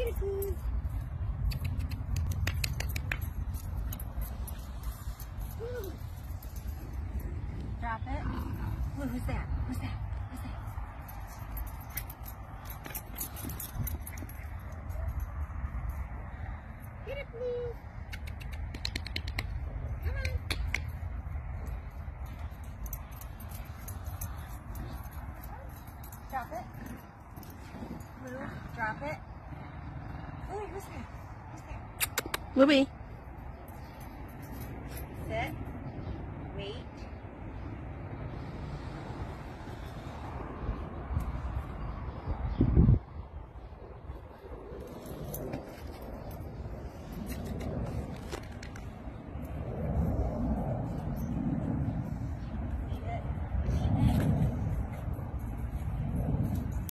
it, please. Woo. Drop it. Whoa, who's that? Who's that? Who's that? Get it, please. Come on. Drop it. Blue, drop it. Oh, who's there? Who's there? Louie.